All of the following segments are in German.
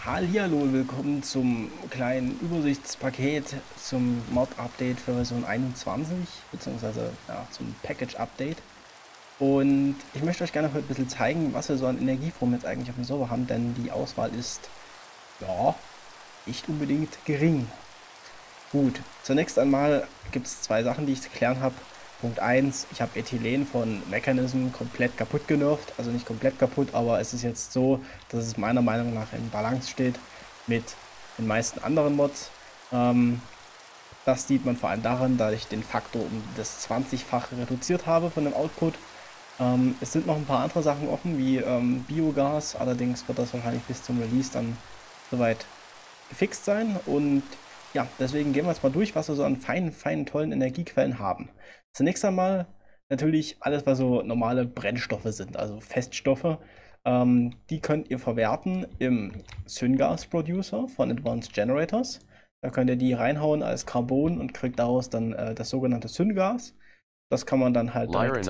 Hallihallo, willkommen zum kleinen Übersichtspaket zum Mod-Update für Version 21, beziehungsweise ja, zum Package-Update. Und ich möchte euch gerne heute ein bisschen zeigen, was wir so an Energieformen jetzt eigentlich auf dem Server haben, denn die Auswahl ist, ja, nicht unbedingt gering. Gut, zunächst einmal gibt es zwei Sachen, die ich zu klären habe. Punkt 1, ich habe Ethylen von Mechanism komplett kaputt genervt. Also nicht komplett kaputt, aber es ist jetzt so, dass es meiner Meinung nach in Balance steht mit den meisten anderen Mods. Das sieht man vor allem daran, da ich den Faktor um das 20-fache reduziert habe von dem Output. Es sind noch ein paar andere Sachen offen, wie Biogas. Allerdings wird das wahrscheinlich bis zum Release dann soweit gefixt sein. Und ja, deswegen gehen wir jetzt mal durch, was wir so an feinen, tollen Energiequellen haben. Zunächst einmal natürlich alles, was so normale Brennstoffe sind, also Feststoffe. Die könnt ihr verwerten im Syngas Producer von Advanced Generators. Da könnt ihr die reinhauen als Carbon und kriegt daraus dann das sogenannte Syngas. Das kann man dann halt direkt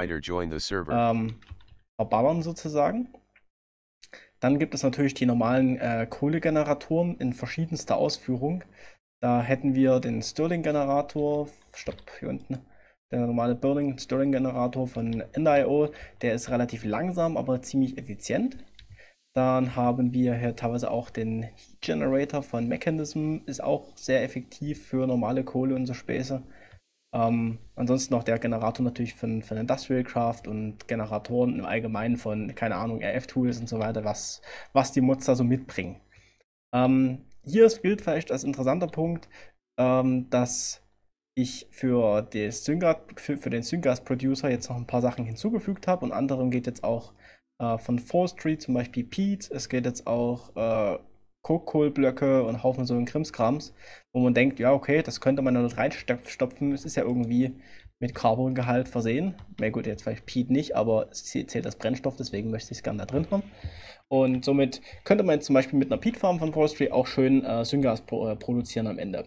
verballern sozusagen. Dann gibt es natürlich die normalen Kohlegeneratoren in verschiedenster Ausführung. Da hätten wir den Stirling-Generator, stopp, hier unten, der normale Stirling-Generator von NIO, der ist relativ langsam, aber ziemlich effizient. Dann haben wir hier teilweise auch den Heat Generator von Mechanism, ist auch sehr effektiv für normale Kohle und so Späße. Ansonsten noch der Generator natürlich von Industrial Craft und Generatoren im Allgemeinen von, keine Ahnung, RF-Tools und so weiter, was die Mods da so mitbringen. Hier gilt vielleicht als interessanter Punkt, dass ich für den Syngas Producer jetzt noch ein paar Sachen hinzugefügt habe. Und anderem geht jetzt auch von Forestry zum Beispiel Peat. Es geht jetzt auch Coke-Kohl-Blöcke und Haufen so ein Krimskrams, wo man denkt, ja okay, das könnte man da dort reinstopfen. Es ist ja irgendwie mit Carbongehalt versehen. Na gut, jetzt vielleicht Peat nicht, aber es zählt als Brennstoff, deswegen möchte ich es gerne da drin haben. Und somit könnte man jetzt zum Beispiel mit einer Peat Farm von Forestry auch schön Syngas produzieren am Ende.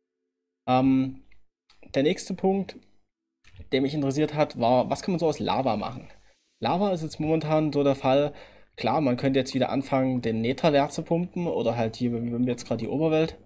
Der nächste Punkt, der mich interessiert hat, war, was kann man so aus Lava machen? Lava ist jetzt momentan so der Fall. Klar, man könnte jetzt wieder anfangen, den Nether leer zu pumpen oder halt hier, wie wir jetzt gerade die Oberwelt.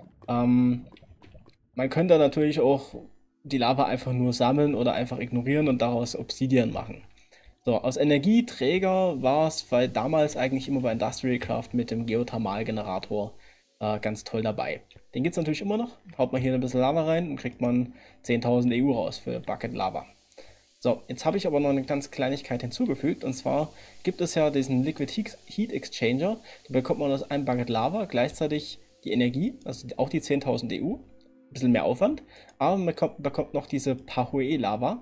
Man könnte natürlich auch die Lava einfach nur sammeln oder einfach ignorieren und daraus Obsidian machen. So, aus Energieträger war es damals eigentlich immer bei Industrial Craft mit dem Geothermalgenerator ganz toll dabei. Den gibt es natürlich immer noch. Haut man hier ein bisschen Lava rein und kriegt man 10.000 EU raus für Bucket Lava. So, jetzt habe ich aber noch eine ganz Kleinigkeit hinzugefügt. Und zwar gibt es ja diesen Liquid Heat Exchanger. Da bekommt man aus einem Bucket Lava gleichzeitig die Energie, also auch die 10.000 EU. Ein bisschen mehr Aufwand. Aber man bekommt noch diese Pahoe Lava.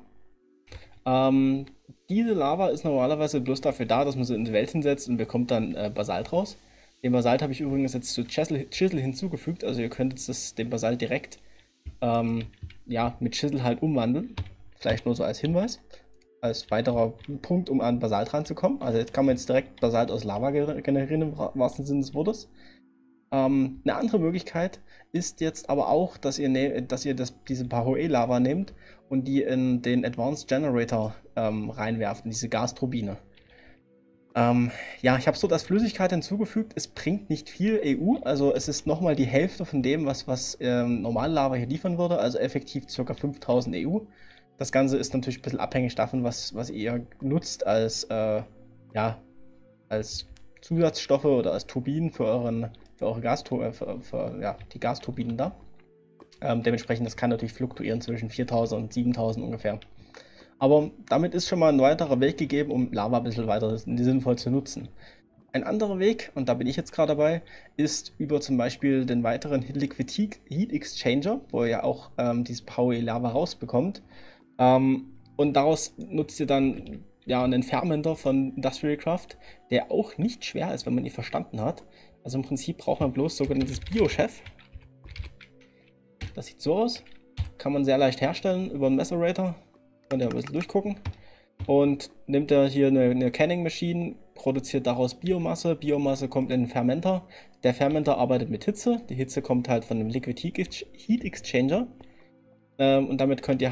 Diese Lava ist normalerweise bloß dafür da, dass man sie in die Welt hinsetzt und bekommt dann Basalt raus. Den Basalt habe ich übrigens jetzt zu Chisel hinzugefügt, also ihr könnt jetzt den Basalt direkt ja, mit Chisel halt umwandeln. Vielleicht nur so als Hinweis, als weiterer Punkt, um an Basalt ranzukommen. Also jetzt kann man jetzt direkt Basalt aus Lava generieren, im wahrsten Sinne des Wortes. Eine andere Möglichkeit ist jetzt aber auch, dass ihr diese Pahoe-Lava nehmt und die in den Advanced Generator reinwerft, in diese Gasturbine. Ja, ich habe so das Flüssigkeit hinzugefügt. Es bringt nicht viel EU, also es ist nochmal die Hälfte von dem, was normale Lava hier liefern würde, also effektiv ca. 5000 EU. Das Ganze ist natürlich ein bisschen abhängig davon, was ihr nutzt als, ja, als Zusatzstoffe oder als Turbinen für eure ja, die Gasturbinen da. Dementsprechend, das kann natürlich fluktuieren zwischen 4000 und 7000 ungefähr. Aber damit ist schon mal ein weiterer Weg gegeben, um Lava ein bisschen weiter sinnvoll zu nutzen. Ein anderer Weg, und da bin ich jetzt gerade dabei, ist über zum Beispiel den weiteren Liquid Heat Exchanger, wo ihr auch dieses Pahoe Lava rausbekommt. Und daraus nutzt ihr dann ja einen Fermenter von Industrial Craft, der auch nicht schwer ist, wenn man ihn verstanden hat. Also im Prinzip braucht man bloß sogenanntes Bio-Chef. Das sieht so aus. Kann man sehr leicht herstellen über einen Macerator. Könnt ihr ein bisschen durchgucken. Und nimmt er hier eine Canning Machine, produziert daraus Biomasse. Biomasse kommt in den Fermenter. Der Fermenter arbeitet mit Hitze. Die Hitze kommt halt von dem Liquid Heat Exchanger. Und damit könnt ihr halt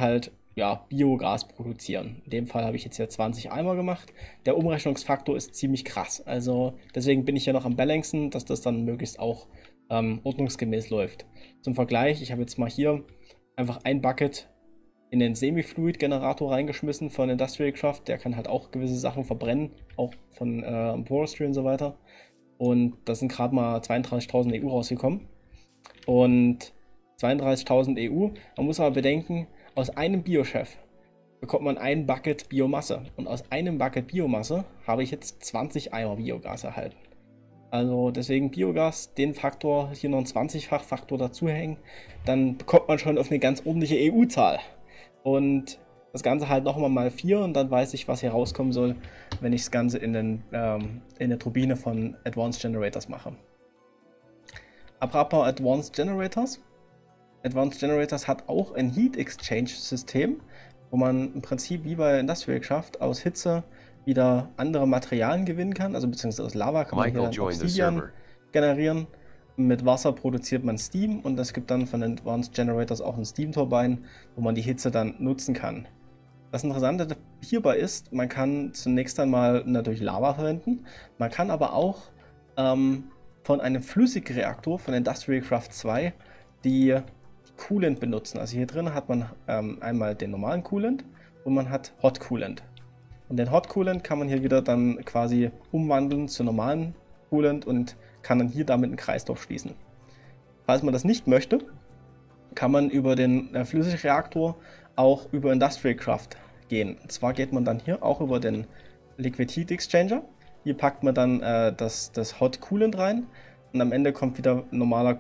ja, Biogas produzieren. In dem Fall habe ich jetzt hier 20 Eimer gemacht. Der Umrechnungsfaktor ist ziemlich krass. Also deswegen bin ich ja noch am Balancen, dass das dann möglichst auch ordnungsgemäß läuft. Zum Vergleich, ich habe jetzt mal hier einfach ein Bucket in den Semi-Fluid-Generator reingeschmissen von Industrial Craft. Der kann halt auch gewisse Sachen verbrennen, auch von Forestry und so weiter. Und da sind gerade mal 32.000 EU rausgekommen. Und 32.000 EU, man muss aber bedenken, aus einem Biochef bekommt man ein Bucket Biomasse. Und aus einem Bucket Biomasse habe ich jetzt 20 Eimer Biogas erhalten. Also deswegen Biogas, den Faktor, hier noch einen 20-fach Faktor dazuhängen, dann bekommt man schon auf eine ganz ordentliche EU-Zahl. Und das Ganze halt nochmal mal 4 und dann weiß ich, was hier rauskommen soll, wenn ich das Ganze in der Turbine von Advanced Generators mache. Apropos Advanced Generators. Advanced Generators hat auch ein Heat Exchange System, wo man im Prinzip wie bei Industrial Craft aus Hitze wieder andere Materialien gewinnen kann, also beziehungsweise aus Lava kann man hier dann Obsidian generieren. Mit Wasser produziert man Steam und es gibt dann von Advanced Generators auch ein Steam Turbine, wo man die Hitze dann nutzen kann. Das Interessante hierbei ist, man kann zunächst einmal natürlich Lava verwenden, man kann aber auch von einem Flüssigreaktor von Industrial Craft 2 die Coolant benutzen. Also hier drin hat man einmal den normalen Coolant und man hat Hot Coolant. Und den Hot Coolant kann man hier wieder dann quasi umwandeln zu normalen Coolant und kann dann hier damit einen Kreislauf schließen. Falls man das nicht möchte, kann man über den Flüssigreaktor auch über Industrial Craft gehen. Und zwar geht man dann hier auch über den Liquid Heat Exchanger. Hier packt man dann das Hot Coolant rein und am Ende kommt wieder normaler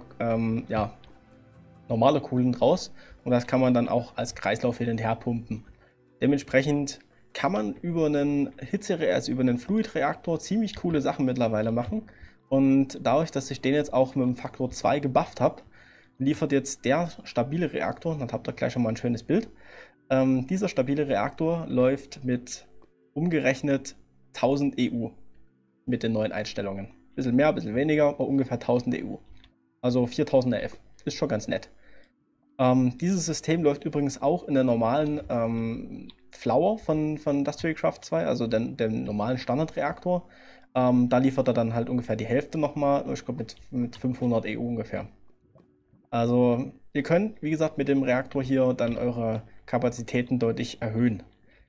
Coolant raus und das kann man dann auch als Kreislauf hin und her pumpen. Dementsprechend kann man über einen also über einen Fluidreaktor ziemlich coole Sachen mittlerweile machen. Und dadurch, dass ich den jetzt auch mit dem Faktor 2 gebufft habe, liefert jetzt der stabile Reaktor, dann habt ihr gleich schon mal ein schönes Bild. Dieser stabile Reaktor läuft mit umgerechnet 1000 EU mit den neuen Einstellungen. Bisschen mehr, bisschen weniger, aber ungefähr 1000 EU. Also 4000 RF. Ist schon ganz nett. Dieses System läuft übrigens auch in der normalen Flower von Industrial Craft 2, also dem normalen Standardreaktor. Da liefert er dann halt ungefähr die Hälfte nochmal, ich glaube mit 500 EU ungefähr. Also ihr könnt, wie gesagt, mit dem Reaktor hier dann eure Kapazitäten deutlich erhöhen.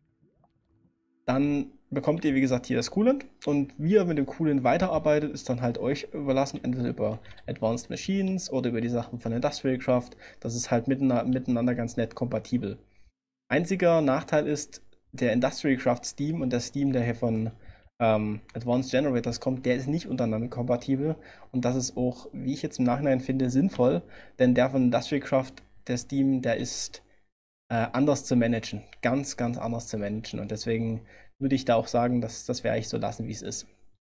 Dann bekommt ihr, wie gesagt, hier das Coolant und wie ihr mit dem Coolant weiterarbeitet, ist dann halt euch überlassen, entweder über Advanced Machines oder über die Sachen von Industrial Craft. Das ist halt miteinander ganz nett kompatibel. Einziger Nachteil ist, der Industrial Craft Steam und der Steam, der hier von Advanced Generators kommt, der ist nicht untereinander kompatibel und das ist auch, wie ich jetzt im Nachhinein finde, sinnvoll, denn der von Industrial Craft, der Steam, der ist anders zu managen, ganz, ganz anders zu managen und deswegen würde ich da auch sagen, dass das werde ich so lassen, wie es ist.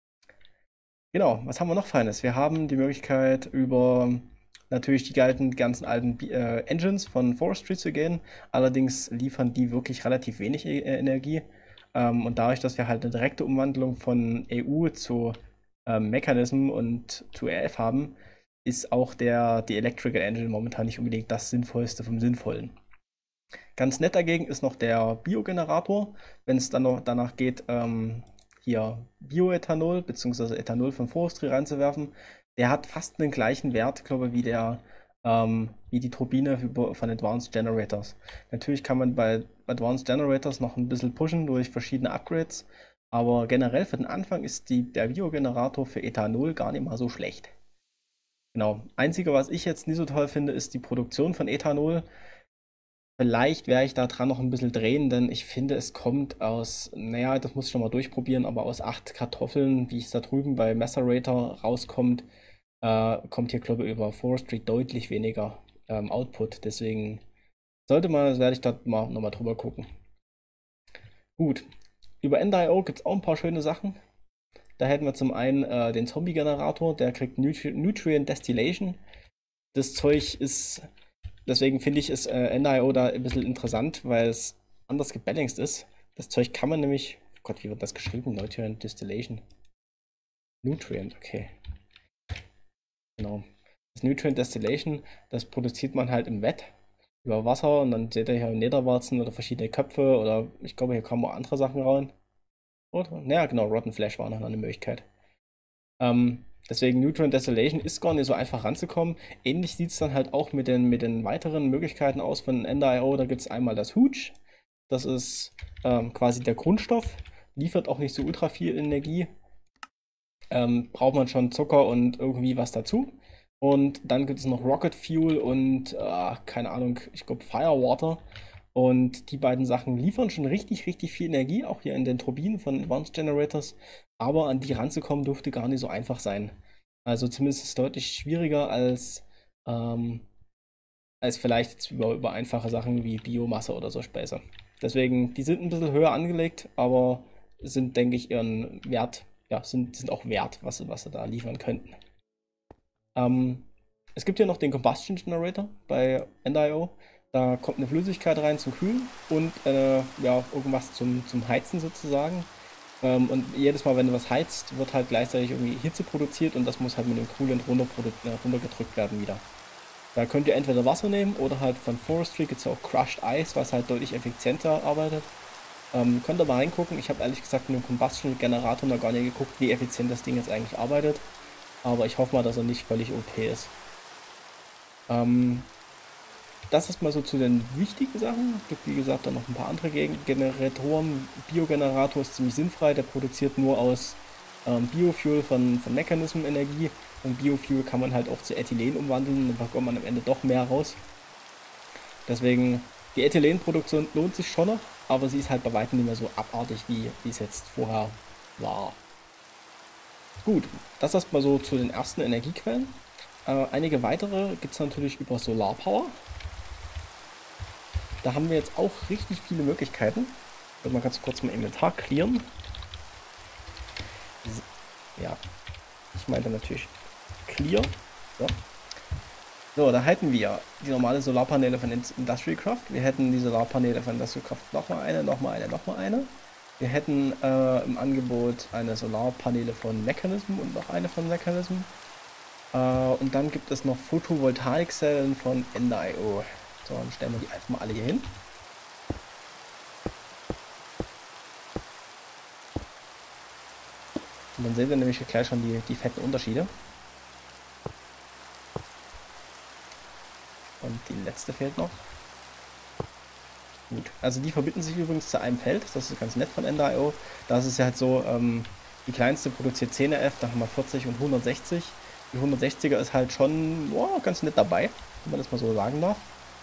Genau, was haben wir noch Feines? Wir haben die Möglichkeit, über natürlich die ganzen alten Engines von Forestry zu gehen. Allerdings liefern die wirklich relativ wenig Energie. Und dadurch, dass wir halt eine direkte Umwandlung von EU zu Mechanism und zu RF haben, ist auch die Electrical Engine momentan nicht unbedingt das Sinnvollste vom Sinnvollen. Ganz nett dagegen ist noch der Biogenerator, wenn es dann noch danach geht, hier Bioethanol bzw. Ethanol von Forestry reinzuwerfen. Der hat fast den gleichen Wert, glaube ich, wie die Turbine von Advanced Generators. Natürlich kann man bei Advanced Generators noch ein bisschen pushen durch verschiedene Upgrades, aber generell für den Anfang ist der Biogenerator für Ethanol gar nicht mal so schlecht. Genau. Einzige, was ich jetzt nicht so toll finde, ist die Produktion von Ethanol. Vielleicht werde ich da dran noch ein bisschen drehen, denn ich finde, es kommt aus, naja, das muss ich schon mal durchprobieren, aber aus 8 Kartoffeln, wie es da drüben bei Macerator rauskommt, kommt hier, glaube ich, über Forestry deutlich weniger Output. Deswegen werde ich da mal nochmal drüber gucken. Gut, über End.io gibt es auch ein paar schöne Sachen. Da hätten wir zum einen den Zombie-Generator, der kriegt Nutrient Distillation. Das Zeug ist, deswegen finde ich es End.io da ein bisschen interessant, weil es anders gebalanced ist. Das Zeug kann man nämlich, oh Gott, wie wird das geschrieben? Nutrient Distillation. Nutrient, okay. Genau. Das Nutrient Distillation, das produziert man halt im Wett. über Wasser und dann seht ihr hier Netherwarzen oder verschiedene Köpfe oder ich glaube, hier kommen auch andere Sachen rein. Oder? Naja, genau, Rotten Flesh war noch eine Möglichkeit. Deswegen Nutrient Desolation ist gar nicht so einfach ranzukommen. Ähnlich sieht es dann halt auch mit den weiteren Möglichkeiten aus von Ender.io. Da gibt es einmal das Hooch. Das ist quasi der Grundstoff. Liefert auch nicht so ultra viel Energie. Braucht man schon Zucker und irgendwie was dazu. Und dann gibt es noch Rocket Fuel und keine Ahnung, ich glaube Firewater. Und die beiden Sachen liefern schon richtig, richtig viel Energie, auch hier in den Turbinen von Advanced Generators. Aber an die ranzukommen dürfte gar nicht so einfach sein. Also zumindest ist es deutlich schwieriger ähm, als vielleicht jetzt über einfache Sachen wie Biomasse oder so Späße. Deswegen, die sind ein bisschen höher angelegt, aber sind, denke ich, ihren Wert, ja, sind auch wert, was sie da liefern könnten. Ähm, Es gibt ja noch den Combustion Generator bei End.io. Da kommt eine Flüssigkeit rein zum Kühlen und ja, irgendwas zum Heizen sozusagen. Und jedes Mal, wenn du was heizt, wird halt gleichzeitig irgendwie Hitze produziert und das muss halt mit dem Coolant runtergedrückt werden wieder. Da könnt ihr entweder Wasser nehmen oder halt von Forestry gibt es ja auch Crushed Ice, was halt deutlich effizienter arbeitet. Könnt ihr mal reingucken. Ich habe ehrlich gesagt mit dem Combustion Generator noch gar nicht geguckt, wie effizient das Ding jetzt eigentlich arbeitet. Aber ich hoffe mal, dass er nicht völlig OP ist. Ähm, Das ist mal so zu den wichtigen Sachen. Es gibt wie gesagt dann noch ein paar andere Generatoren. Biogenerator ist ziemlich sinnfrei, der produziert nur aus Biofuel von Mechanism Energie. Und Biofuel kann man halt auch zu Ethylen umwandeln, dann bekommt man am Ende doch mehr raus. Deswegen, die Ethylenproduktion lohnt sich schon noch, aber sie ist halt bei weitem nicht mehr so abartig, wie es jetzt vorher war. Gut, das erstmal so zu den ersten Energiequellen. Einige weitere gibt es natürlich über Solarpower. Da haben wir jetzt auch richtig viele Möglichkeiten. Ich will mal ganz kurz mein Inventar clearen. Ja, ich meinte natürlich clear. So. So, da hätten wir die normale Solarpaneele von Industrial Craft. Wir hätten die Solarpaneele von Industrial Craft nochmal eine, nochmal eine, nochmal eine. Wir hätten im Angebot eine Solarpaneele von Mechanism und noch eine von Mechanism. Und dann gibt es noch Photovoltaikzellen von Ender.io. So, dann stellen wir die einfach mal alle hier hin. Und dann sehen wir nämlich gleich schon die fetten Unterschiede. Und die letzte fehlt noch. Gut, also die verbinden sich übrigens zu einem Feld. Das ist ganz nett von Ender.io. Da ist es ja halt so, die kleinste produziert 10 RF, da haben wir 40 und 160. Die 160er ist halt schon ganz nett dabei, wenn man das mal so sagen darf.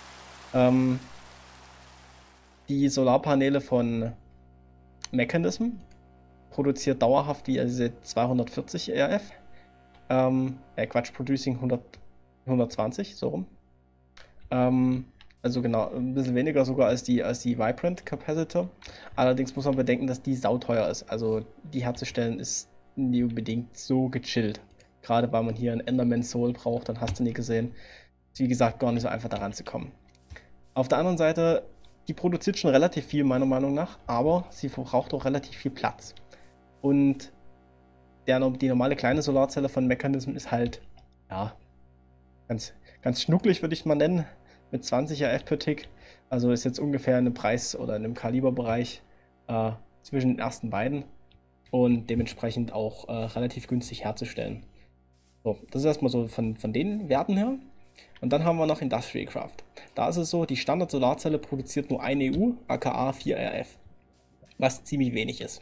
Die Solarpaneele von Mechanism produziert dauerhaft diese 240 RF. Quatsch, Producing 120, so rum. Also genau, ein bisschen weniger sogar als die Vibrant Capacitor. Allerdings muss man bedenken, dass die sauteuer ist. Also die herzustellen ist nie unbedingt so gechillt. Gerade weil man hier einen Enderman Soul braucht, dann hast du nie gesehen. Ist wie gesagt gar nicht so einfach daran zu kommen. Auf der anderen Seite, die produziert schon relativ viel meiner Meinung nach, aber sie verbraucht auch relativ viel Platz. Und die normale kleine Solarzelle von Mechanism ist halt, ja, ganz, ganz schnucklig würde ich mal nennen, mit 20 RF per Tick. Also ist jetzt ungefähr in einem Preis- oder in einem Kaliberbereich zwischen den ersten beiden und dementsprechend auch relativ günstig herzustellen. So, das ist erstmal so von den Werten her. Und dann haben wir noch Industrial Craft. Da ist es so, die Standard-Solarzelle produziert nur 1 EU, aka 4 RF, was ziemlich wenig ist.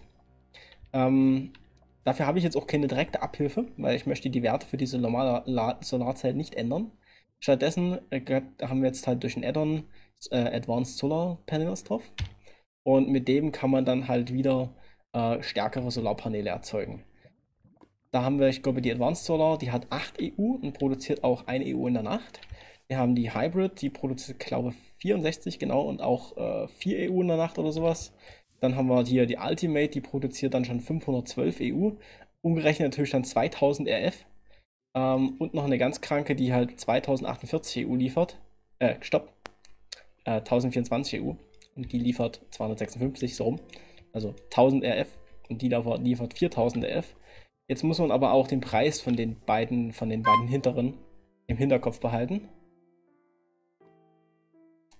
Dafür habe ich jetzt auch keine direkte Abhilfe, weil ich möchte die Werte für diese normale Solarzelle nicht ändern. Stattdessen haben wir jetzt halt durch ein Add-on Advanced Solar Panels drauf. Und mit dem kann man dann halt wieder stärkere Solarpaneele erzeugen. Da haben wir, ich glaube, die Advanced Solar, die hat 8 EU und produziert auch 1 EU in der Nacht. Wir haben die Hybrid, die produziert, glaube ich, 64 genau und auch 4 EU in der Nacht oder sowas. Dann haben wir hier die Ultimate, die produziert dann schon 512 EU. Umgerechnet natürlich dann 2000 RF. Und noch eine ganz kranke, die halt 2048 EU liefert. Stopp. 1024 EU. Und die liefert 256, so rum. Also 1000 RF. Und die liefert 4000 RF. Jetzt muss man aber auch den Preis von den beiden hinteren im Hinterkopf behalten.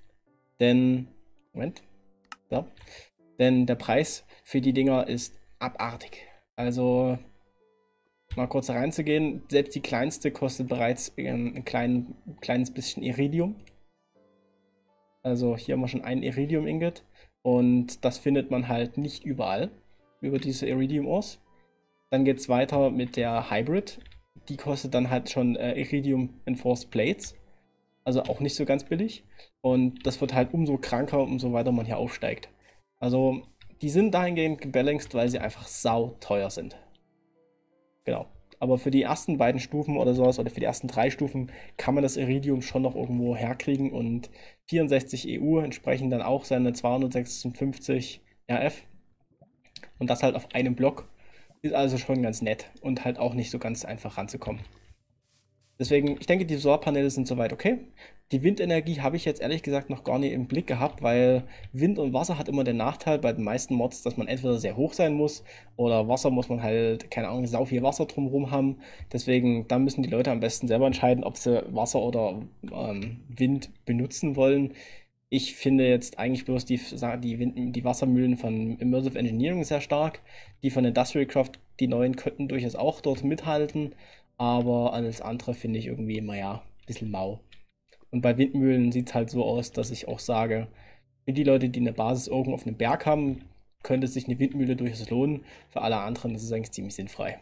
Denn, Moment, so, denn der Preis für die Dinger ist abartig. Also, mal kurz reinzugehen, selbst die kleinste kostet bereits kleines bisschen Iridium. Also hier haben wir schon ein Iridium-Ingot und das findet man halt nicht überall über diese Iridium-Ores. Dann geht es weiter mit der Hybrid. Die kostet dann halt schon Iridium Enforced Plates. Also auch nicht so ganz billig. Und das wird halt umso kranker, umso weiter man hier aufsteigt. Also die sind dahingehend gebalanced, weil sie einfach sau teuer sind. Genau. Aber für die ersten beiden Stufen oder sowas, oder für die ersten drei Stufen, kann man das Iridium schon noch irgendwo herkriegen und 64 EU entsprechen dann auch seine 256 RF. Und das halt auf einem Block. Ist also schon ganz nett und halt auch nicht so ganz einfach ranzukommen. Deswegen, ich denke, die Solarpaneele sind soweit okay. Die Windenergie habe ich jetzt ehrlich gesagt noch gar nicht im Blick gehabt, weil Wind und Wasser hat immer den Nachteil bei den meisten Mods, dass man entweder sehr hoch sein muss oder Wasser muss man halt, keine Ahnung, sau viel Wasser drumherum haben. Deswegen, da müssen die Leute am besten selber entscheiden, ob sie Wasser oder Wind benutzen wollen. Ich finde jetzt eigentlich bloß die Wassermühlen von Immersive Engineering sehr stark. Die von Industrial Craft, die neuen, könnten durchaus auch dort mithalten. Aber alles andere finde ich irgendwie immer ja ein bisschen mau. Und bei Windmühlen sieht es halt so aus, dass ich auch sage, für die Leute, die eine Basis irgendwo auf einem Berg haben, könnte sich eine Windmühle durchaus lohnen. Für alle anderen ist es eigentlich ziemlich sinnfrei.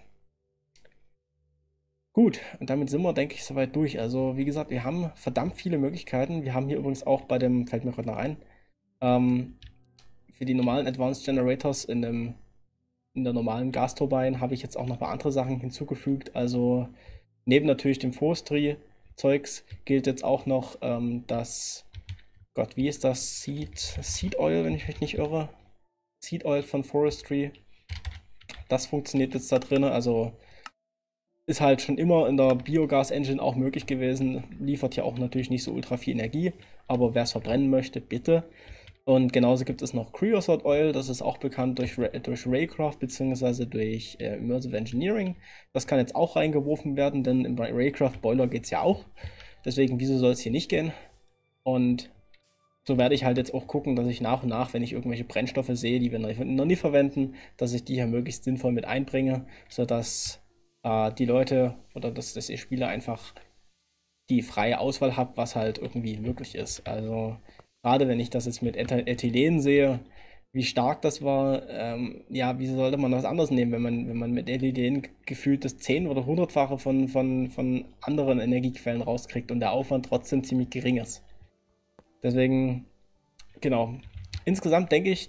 Gut, und damit sind wir, denke ich, soweit durch. Also, wie gesagt, wir haben verdammt viele Möglichkeiten. Wir haben hier übrigens auch bei dem, fällt mir gerade noch ein, ähm, für die normalen Advanced Generators in der normalen Gasturbine habe ich jetzt auch noch mal andere Sachen hinzugefügt. Also, neben natürlich dem Forestry-Zeugs gilt jetzt auch noch das, Gott, wie ist das? Seed Oil, wenn ich mich nicht irre. Seed Oil von Forestry. Das funktioniert jetzt da drin. Also ist halt schon immer in der Biogas-Engine auch möglich gewesen. Liefert ja auch natürlich nicht so ultra viel Energie, aber wer es verbrennen möchte, bitte. Und genauso gibt es noch Creosote Oil, das ist auch bekannt durch Raycraft bzw. durch Immersive Engineering. Das kann jetzt auch reingeworfen werden, denn im Raycraft Boiler geht es ja auch. Deswegen, wieso soll es hier nicht gehen? Und so werde ich halt jetzt auch gucken, dass ich nach und nach, wenn ich irgendwelche Brennstoffe sehe, die wir noch nie verwenden, dass ich die hier möglichst sinnvoll mit einbringe, sodass die Leute oder dass ihr Spieler einfach die freie Auswahl habt, was halt irgendwie möglich ist. Also gerade wenn ich das jetzt mit Ethylen sehe, wie stark das war, ja, wieso sollte man was anderes nehmen, wenn man mit Ethylen gefühlt das 10- oder 100-fache von anderen Energiequellen rauskriegt und der Aufwand trotzdem ziemlich gering ist. Deswegen, genau. Insgesamt denke ich,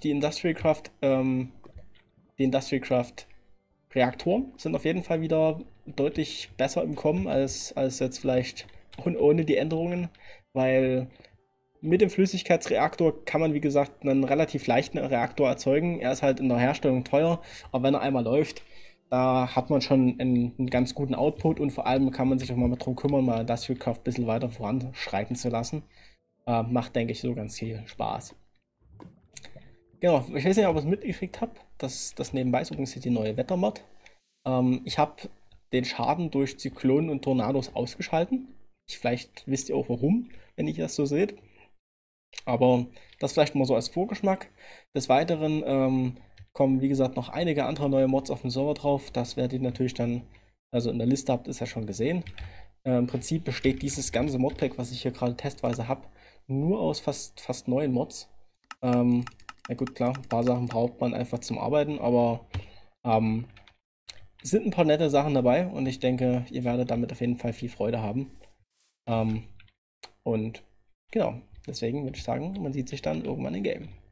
die Industrial Craft Reaktoren sind auf jeden Fall wieder deutlich besser im Kommen als jetzt vielleicht ohne die Änderungen, weil mit dem Flüssigkeitsreaktor kann man, wie gesagt, einen relativ leichten Reaktor erzeugen. Er ist halt in der Herstellung teuer, aber wenn er einmal läuft, da hat man schon einen ganz guten Output und vor allem kann man sich auch mal darum kümmern, mal das für Kraft ein bisschen weiter voranschreiten zu lassen. Macht, denke ich, so ganz viel Spaß. Genau, ich weiß nicht, ob ihr es mitgekriegt habt. Das nebenbei ist übrigens die neue Wettermod. Ich habe den Schaden durch Zyklonen und Tornados ausgeschalten. Vielleicht wisst ihr auch warum, wenn ich das so seht. Aber das vielleicht mal so als Vorgeschmack. Des Weiteren kommen, wie gesagt, noch einige andere neue Mods auf dem Server drauf. Das werdet ihr natürlich dann, also in der Liste habt ihr es ja schon gesehen. Im Prinzip besteht dieses ganze Modpack, was ich hier gerade testweise habe, nur aus fast neuen Mods. Na gut, klar, ein paar Sachen braucht man einfach zum Arbeiten, aber ähm, es sind ein paar nette Sachen dabei und ich denke, ihr werdet damit auf jeden Fall viel Freude haben. Ähm, und genau, deswegen würde ich sagen, man sieht sich dann irgendwann im Game.